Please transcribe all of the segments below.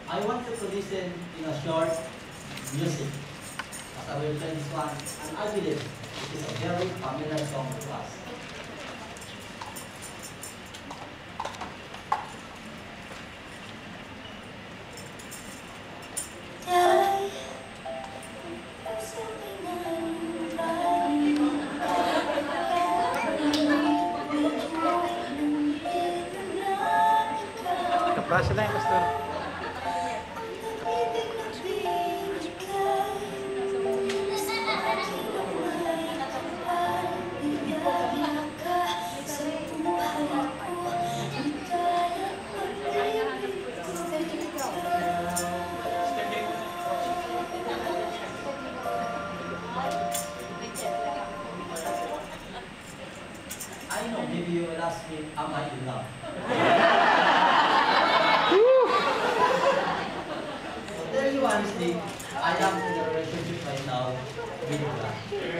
I want you to listen in a short music. As I will play this one, and I believe it is a very familiar song to us. Kaprasa lang, Pastor. I know, maybe you will ask me, am I in love? So tell you honestly, I am in a relationship right now with God.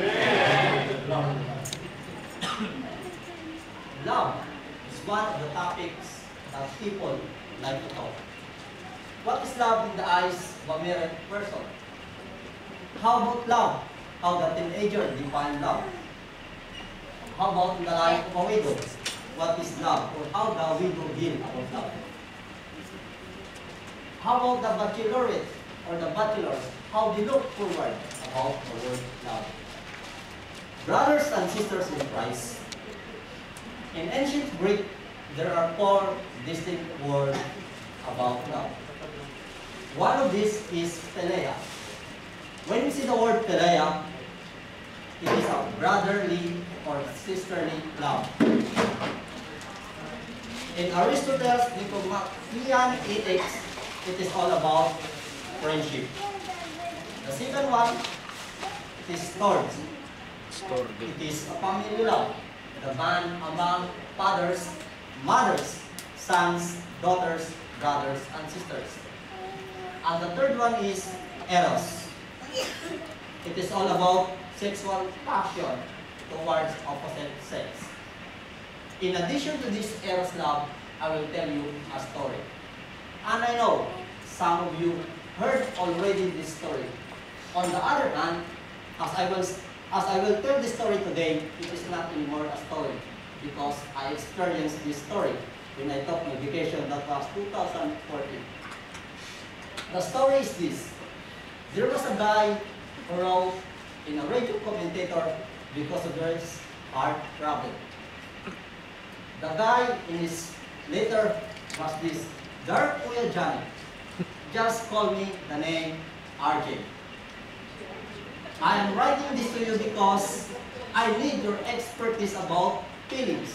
Love is one of the topics that people like to talk. What is love in the eyes of a married person? How about love? How the teenager define love? How about in the life of a widow? What is love? Or how the widow feel about love? How about the bachelorette or the bachelors? How they look forward about the word love? Brothers and sisters in Christ, in ancient Greek, there are 4 distinct words about love. One of these is philia. When you see the word philia, it is a brotherly or sisterly love. In Aristotle's Nicomachean Ethics, it is all about friendship. The second one is storge. It is a family love. The bond among fathers, mothers, sons, daughters, brothers, and sisters. And the third one is eros. It is all about sexual passion towards opposite sex. In addition to this eros love, I will tell you a story. And I know some of you heard already this story. On the other hand, as I will tell this story today, it is not anymore a story because I experienced this story when I took my vacation. That was 2014. The story is this. There was a guy who wrote in a radio commentator because of his heart problem. The guy in his letter was this: Dark Kuya Johnny, just call me the name RJ. I am writing this to you because I need your expertise about feelings.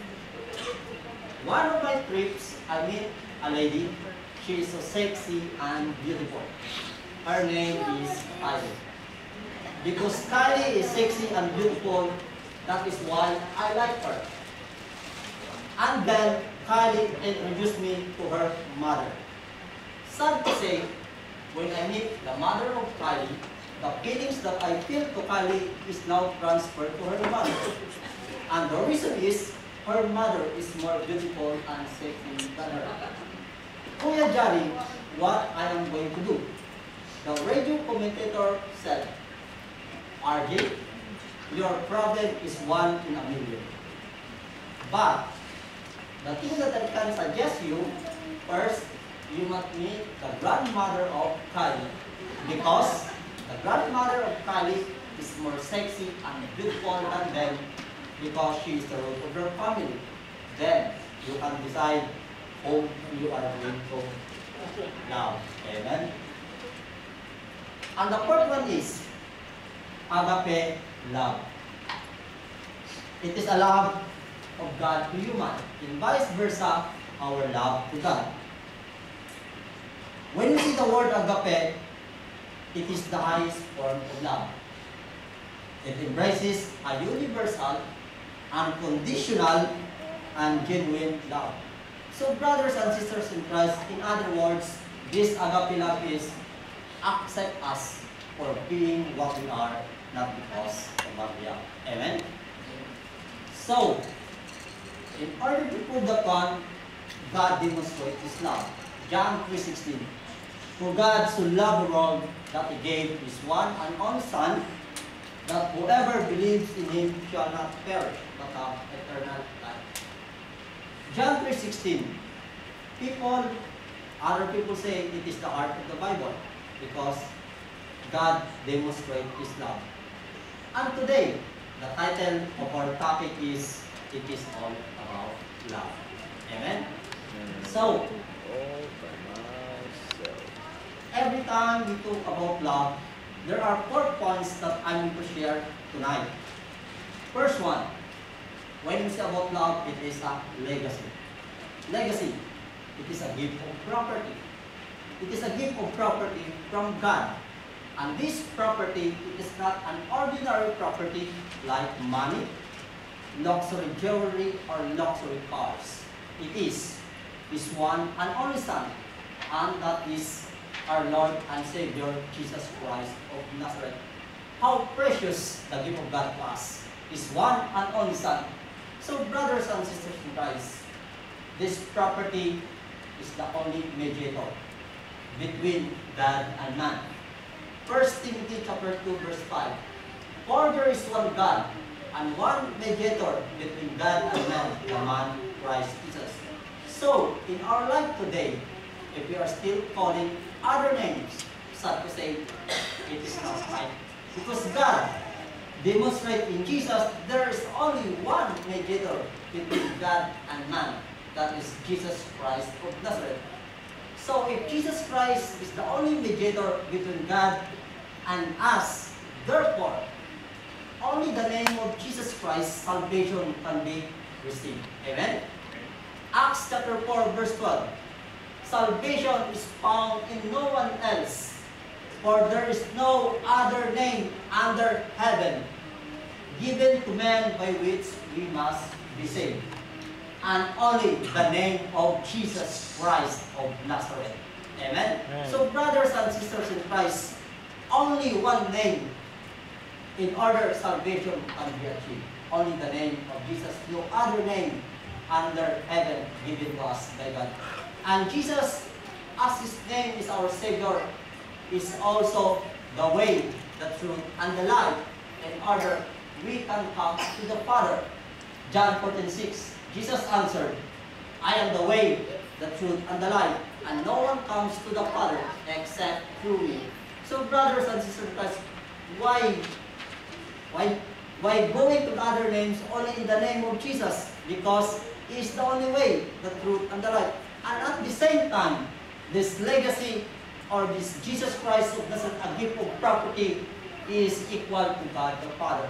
One of my trips, I met a lady. She is so sexy and beautiful. Her name is Kylie. Because Kylie is sexy and beautiful, that is why I like her. And then Kylie introduced me to her mother. Sad to say, when I meet the mother of Kylie, the feelings that I feel to Kylie is now transferred to her mother. And the reason is, her mother is more beautiful and sexy than her. Kuya Johnny, what I am going to do? The radio commentator said, RJ, your problem is 1 in a million. But the thing that I can suggest you, first, you must meet the grandmother of Kylie, because the grandmother of Kylie is more sexy and beautiful than them because she is the root of her family. Then you can decide whom you are going to love. Amen. And the fourth one is agape love. It is a love of God to human, and vice versa, our love to God. When you see the word agape, it is the highest form of love. It embraces a universal, unconditional, and genuine love. So brothers and sisters in Christ, in other words, this agape love is accept us for being what we are, not because of what we are. Amen? So, in order to prove the point, God demonstrates His love. John 3:16. For God so loved the world that He gave His one and only Son, that whoever believes in Him shall not perish, but have eternal life. John 3:16. Other people say it is the heart of the Bible because God demonstrates His love. And today, the title of our topic is, It is all about love. Amen? So, every time we talk about love, there are 4 points that I need to share tonight. First one, when we say about love, it is a legacy. Legacy, it is a gift of property. It is a gift of property from God. And this property, it is not an ordinary property like money, luxury jewelry, or luxury cars. It is His one and only Son, and that is our Lord and Savior, Jesus Christ of Nazareth. How precious the gift of God to us, His one and only Son. So, brothers and sisters in Christ, this property is the only mediator between God and man. 1 Timothy chapter 2, verse 5. For there is one God and one mediator between God and man, the man Christ Jesus. So, in our life today, if we are still calling other names, sad to say, it is not right. Because God demonstrates in Jesus, there is only one mediator between God and man. That is Jesus Christ of Nazareth. So if Jesus Christ is the only mediator between God and us, therefore, only the name of Jesus Christ, salvation can be received. Amen? Acts chapter 4, verse 12. Salvation is found in no one else, for there is no other name under heaven given to men by which we must be saved, and only the name of Jesus Christ of Nazareth. Amen? Amen. So brothers and sisters in Christ, only one name in order salvation can be achieved. Only the name of Jesus, no other name under heaven given to us by God. And Jesus, as His name is our Savior, is also the way, the truth, and the life, in order we can come to the Father. John 14:6. Jesus answered, I am the way, the truth, and the life, and no one comes to the Father except through me. So brothers and sisters in Christ, why going to other names only in the name of Jesus? Because He is the only way, the truth, and the life. And at the same time, this legacy or this Jesus Christ of Nazareth, a gift of property, is equal to God the Father.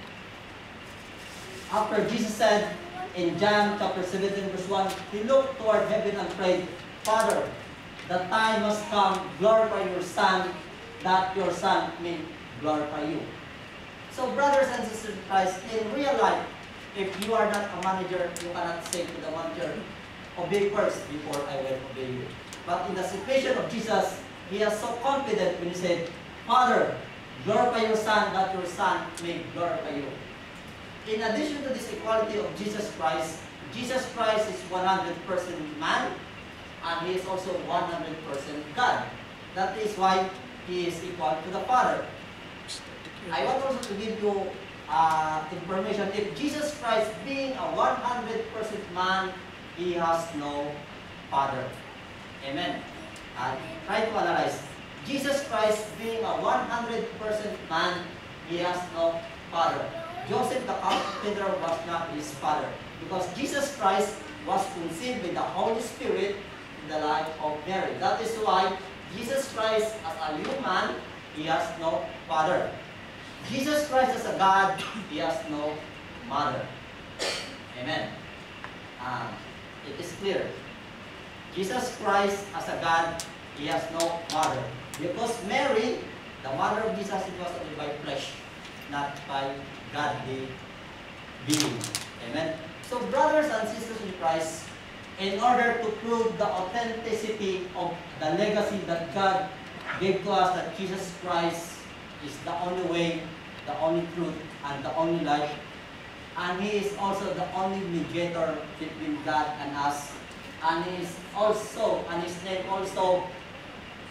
After Jesus said in John chapter 17 verse 1, He looked toward heaven and prayed, Father, the time has come, glorify your Son, that your Son may glorify you. So brothers and sisters in Christ, in real life, if you are not a manager, you cannot say to the manager, obey first before I will obey you. But in the situation of Jesus, He is so confident when He said, Father, glorify your Son, that your Son may glorify you. In addition to this equality of Jesus Christ is 100% man, and He is also 100% God. That is why He is equal to the Father. I want also to give you information. If Jesus Christ being a 100% man, He has no father. Amen. Try to analyze. Jesus Christ being a 100% man, He has no father. Joseph the carpenter was not his father, because Jesus Christ was conceived with the Holy Spirit in the life of Mary. That is why Jesus Christ as a human, He has no father. Jesus Christ as a God, He has no mother. Amen. It is clear. Jesus Christ as a God, He has no mother. Because Mary, the mother of Jesus, it was only by flesh, not by godly being. Amen. So brothers and sisters in Christ, in order to prove the authenticity of the legacy that God gave to us, that Jesus Christ is the only way, the only truth, and the only life, and He is also the only mediator between God and us, and He is also, and His name also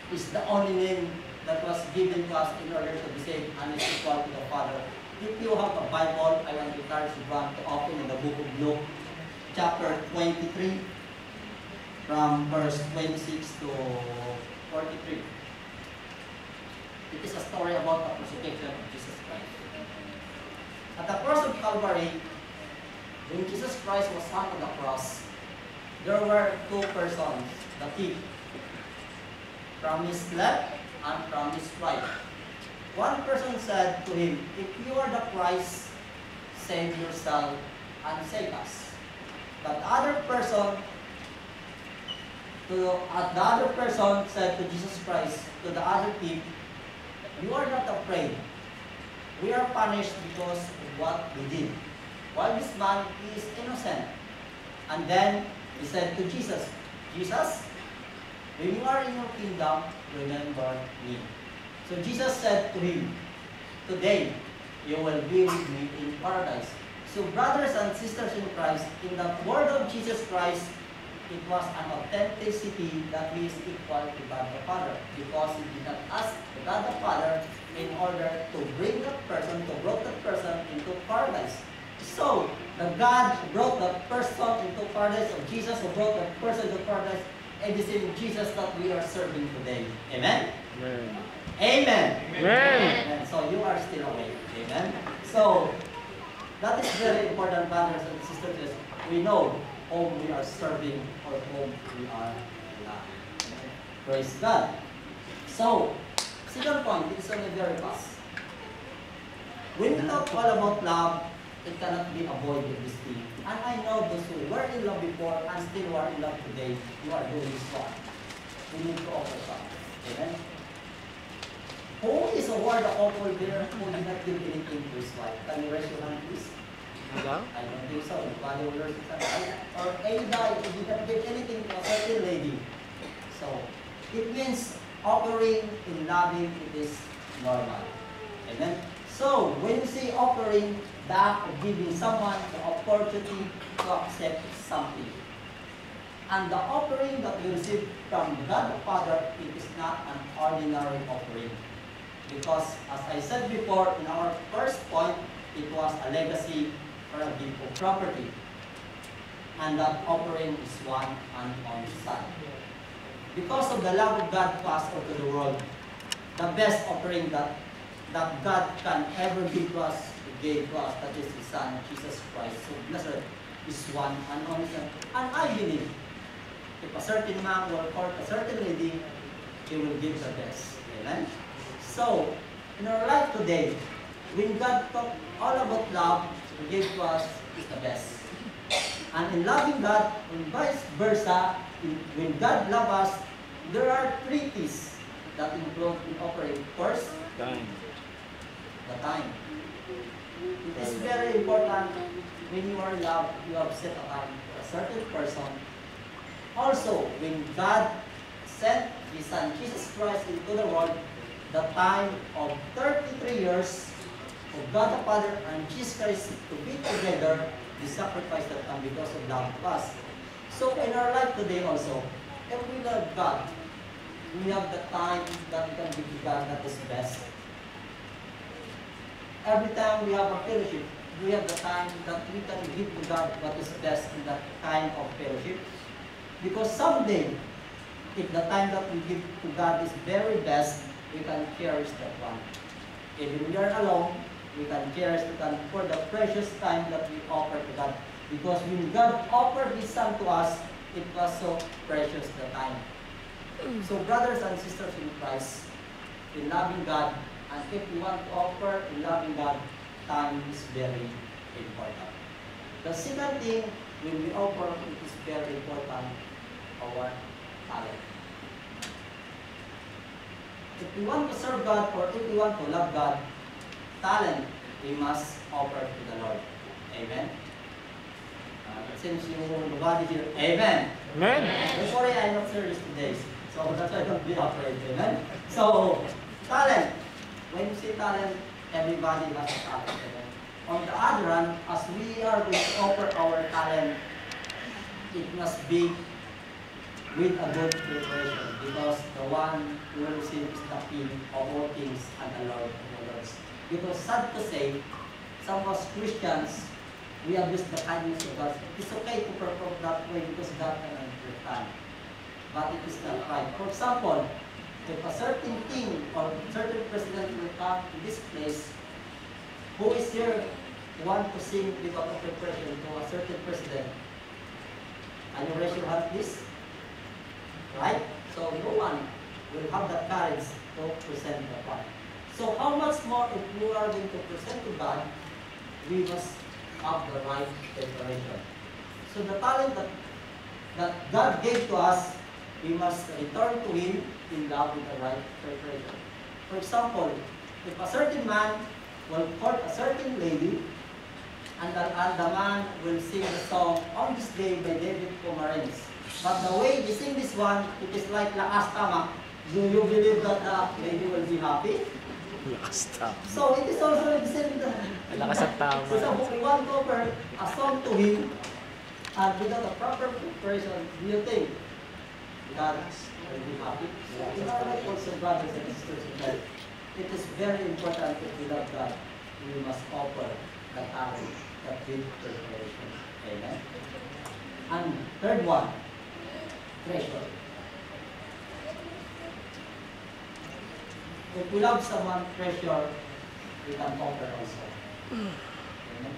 is the only name that was given to us in order to be saved and is equal to the Father. If you have a Bible, I want to encourage you to open in the book of Luke, chapter 23, from verse 26 to 43. It is a story about the crucifixion of Jesus Christ. At the cross of Calvary, when Jesus Christ was hung on the cross, there were two persons, the thief, from his left and from his right. One person said to him, "If you are the Christ, save yourself and save us." But the other person said to Jesus Christ, to the other thief, "You are not afraid. We are punished because of what we did, while this man is innocent." And then he said to Jesus, "Jesus, when you are in your kingdom, remember me." So Jesus said to him, "Today you will be with me in paradise." So brothers and sisters in Christ, in the word of Jesus Christ, it was an authenticity that he is equal to God the Father, because he did not ask God the Father in order to bring that person, to bring that person into paradise. So, the God who brought that person into paradise, or Jesus who brought that person into paradise, and the same Jesus that we are serving today. Amen? Amen. Amen. Amen. Amen. So, you are still awake. Amen? So, that is very important, brothers and sisters. We know whom we are serving or whom we are loving. Praise God. So, second point, it is only very fast. When we talk all about love, it cannot be avoided this thing. And I know those who were in love before and still are in love today, you are doing this wrong. We need to offer something. Amen? Who is a word of offer there who did not give anything to his wife? Can you raise your hand, please? Hello? I don't think so. Nobody will raise his hand. Or any guy who did not give anything to a certain lady. So, it means offering in loving, it is normal. Amen? So, when you say offering, the act of giving someone the opportunity to accept something. And the offering that we receive from God the Father, it is not an ordinary offering. Because, as I said before, in our first point, it was a legacy or a gift of property. And that offering is one and only Son. Because of the love of God to us or to the world, the best offering that God can ever give to us, He gave to us, that is His Son, Jesus Christ. So Nazareth is one and only Son. And I believe, if a certain man will court a certain lady, He will give the best. Amen? So, in our life today, when God talked all about love, He gave to us is the best. And in loving God, and vice versa, when God loves us, there are three keys that include in offering. First, Time. the time. It is very important when you are in love, you have set a time for a certain person. Also, when God sent His Son, Jesus Christ, into the world, the time of 33 years of God the Father and Jesus Christ to be together, the sacrifice that come because of love to us. So in our life today also, if we love God, we have the time that we can give to God that is best. Every time we have a fellowship, we have the time that we can give to God what is best in that kind of fellowship. Because someday, if the time that we give to God is very best, we can cherish that one. If we are alone, we can cherish the time for the precious time that we offer to God. Because when God offered His Son to us, it was so precious, the time. So brothers and sisters in Christ, in loving God, and if we want to offer in loving God, time is very important. The second thing, when we offer, it is very important, our talent. If we want to serve God or if we want to love God, talent we must offer to the Lord. Amen? Since you nobody here, amen? Amen. Sorry, I'm not serious today. So that's why don't be afraid. Amen? So, talent. When you say talent, everybody has a talent. Amen? On the other hand, as we are going to offer our talent, it must be with a good preparation, because the one who receives the King of all kings and the Lord of all lords. Because sad to say, some of us Christians, we abuse the kindness of God. It's okay to perform that way because God can understand. But it is not right. For example, if a certain king or certain president will come to this place, who is here want to sing without a preparation to a certain president? Can you raise your hand, please? Right? So no one will have the courage to present the part. So how much more if you are going to present to God, we must have the right preparation. So the talent that God gave to us, we must return to Him in love with the right preparation. For example, if a certain man will court a certain lady, and the man will sing the song On This Day by David Pomeranz. But the way they sing this one, it is like lakas tama. Do you believe that the lady will be happy? Lakas tama. So it is also the same. Lakas at tama. So we want to offer a song to Him, and without a proper preparation, do you think God will be happy? In our life also, brothers and sisters in Christ, it is very important that we love God. We must offer the talent, the good preparation. Amen. And third one, treasure. If we love someone, treasure, we can offer also. Amen.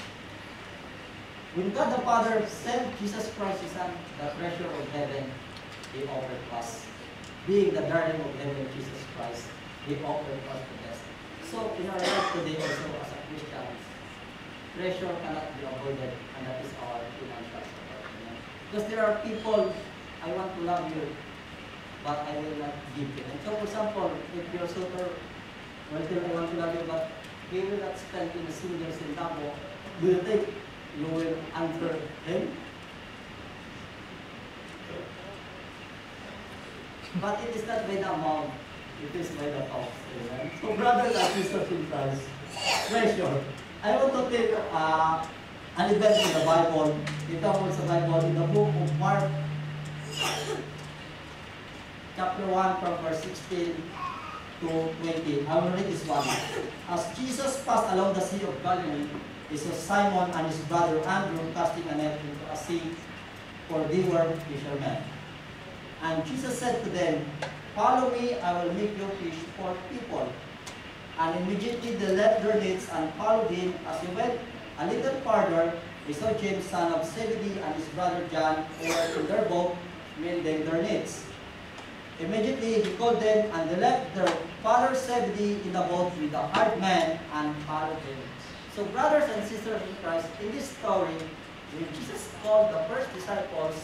When God the Father sent Jesus Christ, His Son, the treasure of heaven, He offered us. Being the darling of heaven, Jesus Christ, He offered us the best. So in our life today also as a Christian, treasure cannot be avoided, and that is our financial support. Because there are people, I want to love you, but I will not give you. And so for example, if your suitor will tell I want to love you, but he will not spend in a single centavo, do you think you will answer him? But it is not by the amount, it is by the thoughts. So brothers and sisters in Christ, treasure. I want to take an event in the Bible. Ito po sa Bible, in the book of Mark, chapter 1 from verse 16 to 20. I will read this one. As Jesus passed along the Sea of Galilee, he saw Simon and his brother Andrew casting a net into a sea, for they were fishermen. And Jesus said to them, "Follow me, I will make you fish for people." And immediately they left their nets and followed him. As he went a little farther, he saw James, son of Zebedee, and his brother John, who were in their boat, mending their nets. Immediately he called them, and they left their father Zebedee in the boat with the hired men and followed him. So brothers and sisters in Christ, in this story, when Jesus called the first disciples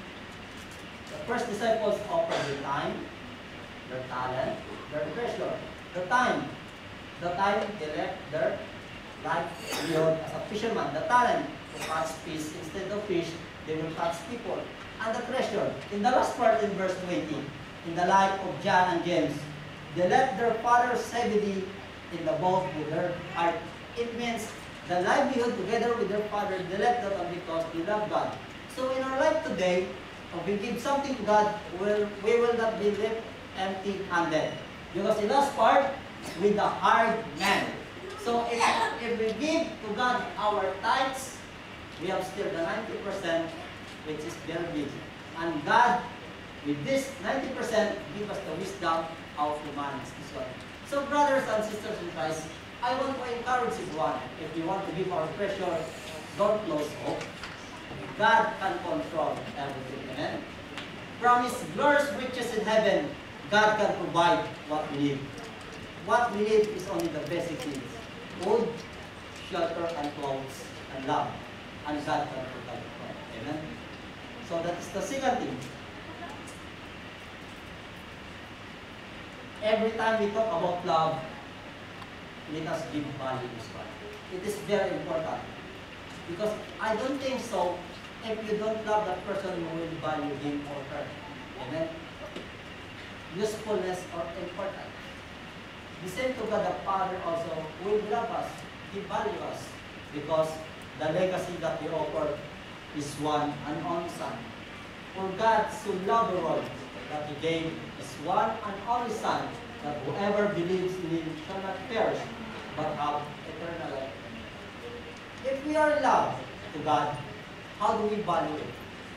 offered their time, their talent, their treasure. The time they left their livelihood as a fisherman. The talent to catch fish instead of fish, they will catch people. And the treasure, in the last part in verse 20, in the life of John and James, they left their father Zebedee in the boat with their heart. It means the livelihood together with their father, they left that because they love God. So in our life today, if we give something to God, we will not be left empty-handed. Because in last part, with the hard man. So if we give to God our tithes, we have still the 90%, which is very big. And God, with this 90%, give us the wisdom how to manage this one. So brothers and sisters in Christ, I want to encourage everyone, if we want to give our treasure, don't lose hope. God can control everything. Amen? Promise glorious riches in heaven. God can provide what we need. What we need is only the basic needs. Food, shelter, and clothes, and love. And God can provide that. Amen? So that is the second thing. Every time we talk about love, let us give value to this one. It is very important. Because I don't think so, if you don't love that person, you will value him or her. Amen? Usefulness or important. The same to God the Father also will love us. He values us. Because the legacy that He offered is one and only Son. For God so loved the world that He gave His one and only Son, that whoever believes in Him shall not perish, but have eternal life. If we are loved to God, how do we value it?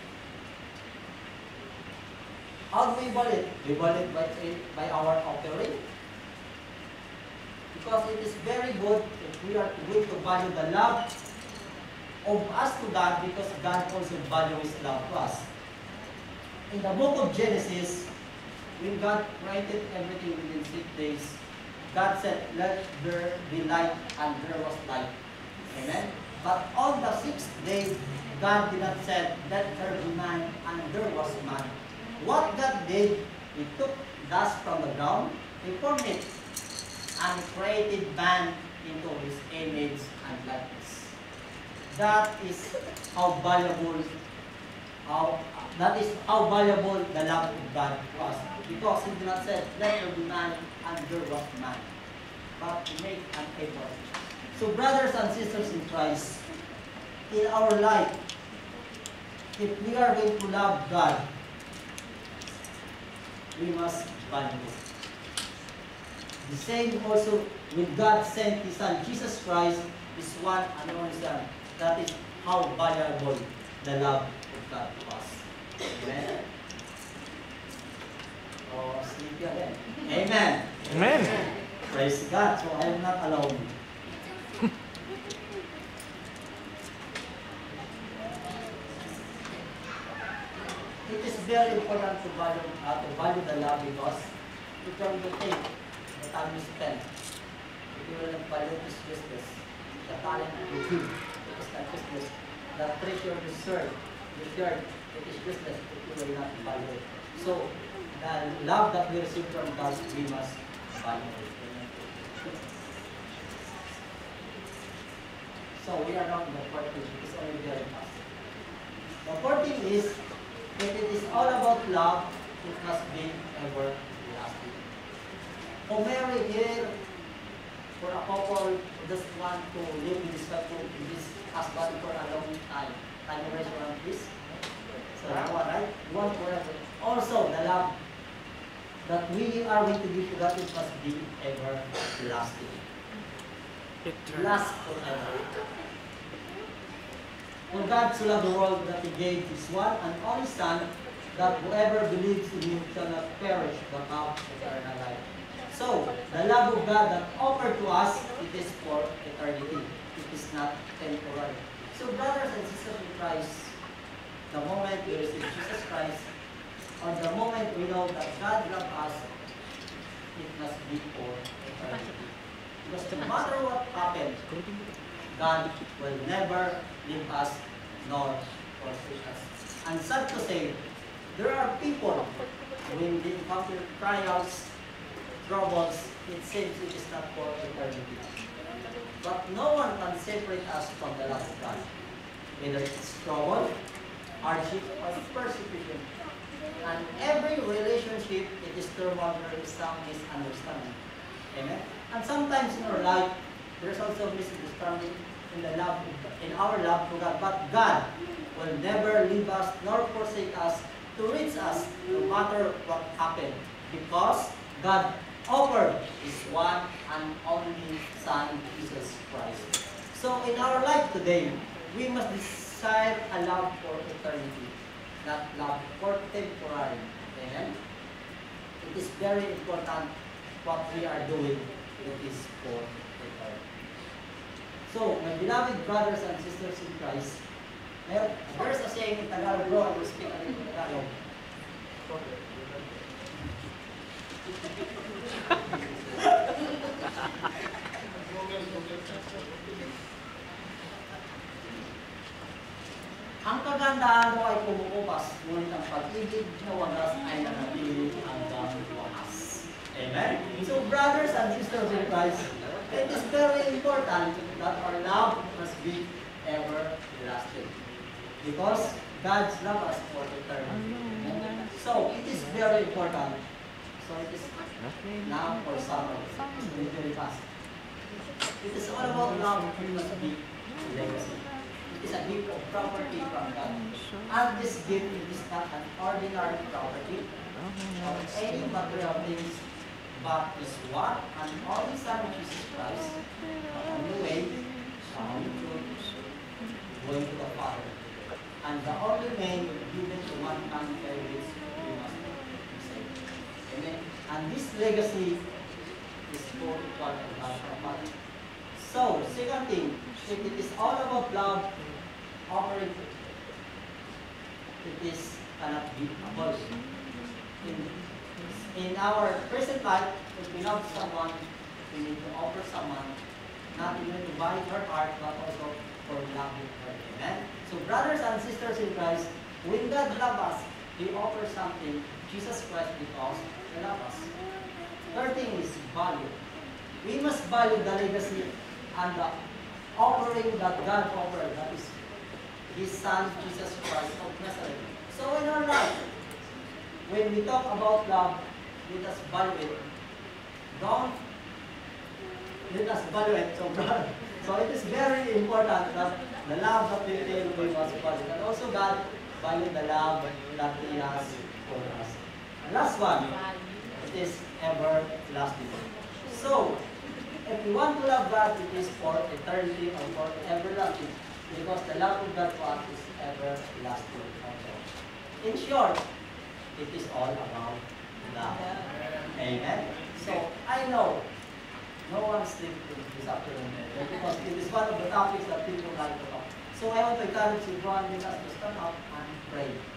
How do we value it? We value it by our offering. Because it is very good if we are going to value the love of us to God, because God also values His love to us. In the book of Genesis, when God created everything within 6 days, God said, let there be light, and there was light. Amen? But on the 6th day, God did not say, let there be man, and there was man. What God did, He took dust from the ground, He formed it, and created man into His image and likeness. That is how valuable the love of God was. Because He did not say, let there be man, and there was man, but He made an effort. So brothers and sisters in Christ, in our life, if we are going to love God, we must value it. The same also when God sent His Son, Jesus Christ, His one and only Son. That is how valuable the love of God was. Amen. Oh, sleepy again. Amen. Amen. Praise God. So I am not alone. It is very important to value the love, because you can take the time you spend. If you will not value this business, the talent you give, it is not business. The treasure you serve, it is business if you will not value it. So, the love that we receive from God, we must value it. So, we are not in the 14th, it is only very fast. The 14th is, if it is all about love, it must be everlasting. For married here, for a couple who just want to live in this couple, in this husband for a long time, can you raise your hand, please? So that one, right? You want forever. Also, the love that we are going to give to God, it must be everlasting. Last forever. For God so loved the world that He gave His one and only Son, that whoever believes in Him shall not perish but have eternal life. So, the love of God that offered to us, it is for eternity. It is not temporary. So, brothers and sisters in Christ, the moment we receive Jesus Christ, or the moment we know that God loves us, it must be for eternity. Because no matter what happens, God will never leave us nor forsake us. And sad to say, there are people, when they encounter trials, troubles, it seems it is not for eternity. But no one can separate us from the love of God. Whether it's trouble, hardship, or persecution. And every relationship, it is turmoil, there is some misunderstanding. Amen? And sometimes in our life, there's also misunderstanding in our love for God. But God will never leave us nor forsake us to reach us no matter what happened. Because God offered His one and only Son, Jesus Christ. So in our life today, we must desire a love for eternity, not love for temporary. Amen? It is very important what we are doing. It is for eternity. So, my beloved brothers and sisters in Christ, there's a saying in Tagalog, bro, I will speak a little Tagalog. Ang kagandahan mo ay kumukupas, ngunit ang pag-ibig na wagas ay nanatili hanggang wakas. Amen? So, brothers and sisters in Christ, it is very important that our love must be everlasting. Because God's love us for eternity. So, it is very important. So, it is now or summer. So, it's very fast. It is all about love. It must be legacy. It is a gift of property from God. And this gift is not an ordinary property of any material things, but is what an only Son of Jesus Christ, the only way, the only truth, going to the Father, and the only name given to mankind by which we must be saved. Amen. And this legacy is co-equal to God the Father. So, second thing, if it is all about love, offering, it is cannot be abolished. In our present life, if we love someone, we need to offer someone, not even to buy her heart, but also for loving her. Amen? So brothers and sisters in Christ, when God loves us, He offers something, Jesus Christ, because He loves us. Third thing is value. We must value the legacy and the offering that God offered, that is His Son, Jesus Christ of Nazareth. So in our life, when we talk about love, let us value it. Don't let us value it. So it is very important that the love that we feel we must value. And also God value the love that He has for us. And last one, it is everlasting. So, if we want to love God, it is for eternity or for everlasting. Because the love of God for us is everlasting also. In short, it is all about love. Amen. So I know no one sleep this afternoon because it is one of the topics that people like to talk. So I want to encourage you, let us to stand up and pray.